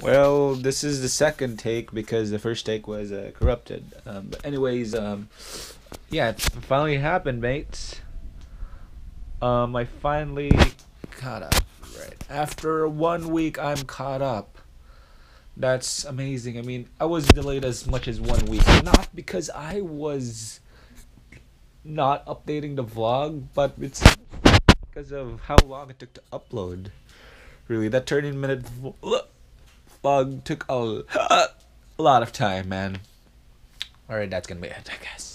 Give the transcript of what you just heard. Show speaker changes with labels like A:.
A: Well, this is the second take because the first take was corrupted. But anyways, yeah, it finally happened, mates. I finally caught up. Right after 1 week, I'm caught up. That's amazing. I mean, I was delayed as much as 1 week, not because I was not updating the vlog, but it's because of how long it took to upload. Really, that 30-minute vlog took a lot of time, man. Alright, that's gonna be it, I guess.